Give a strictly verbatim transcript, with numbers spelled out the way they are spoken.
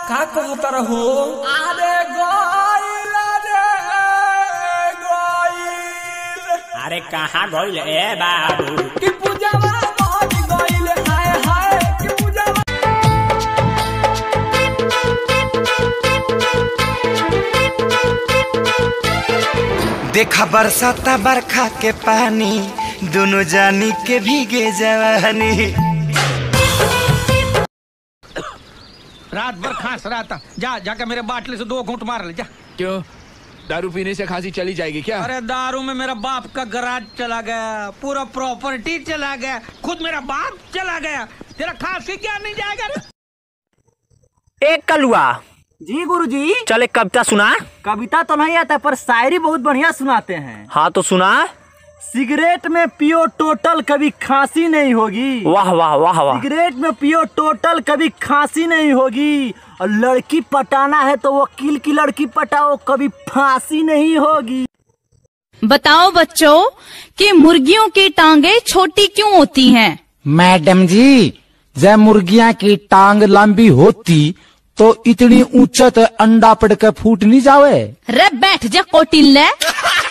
का कहता रहो? अरे गइल रे गइल। अरे कहाँ गइल ए बाबू? कि पूजावा आज गइल, हाय हाय कि पूजावा। देखा बरसाता बरखा के पानी, दोनों जानी के भीगे जवानी। रात भर खांस रहा था, जा जाके मेरे बाटले से दो घूंट मार ले जा। क्यों, दारू पीने से खांसी चली जाएगी क्या? अरे दारू में मेरा बाप का गराज चला गया, पूरा प्रॉपर्टी चला गया, खुद मेरा बाप चला गया, तेरा खांसी क्या नहीं जाएगा? एक कलुआ जी गुरुजी। चल एक कविता सुना। कविता तो नहीं आता पर शायरी बहुत बढ़िया सुनाते हैं। हाँ तो सुना। सिगरेट में पियो टोटल कभी खांसी नहीं होगी। वाह वाह वाह वाह। सिगरेट में पियो टोटल कभी खांसी नहीं होगी, और लड़की पटाना है तो वकील की लड़की पटाओ, कभी फांसी नहीं होगी। बताओ बच्चों कि मुर्गियों की टांगे छोटी क्यों होती हैं? मैडम जी, जब मुर्गियां की टांग लंबी होती तो इतनी ऊंचा तो अंडा पड़ के फूट नहीं जावे। रे बैठ जा कोटिल्ले।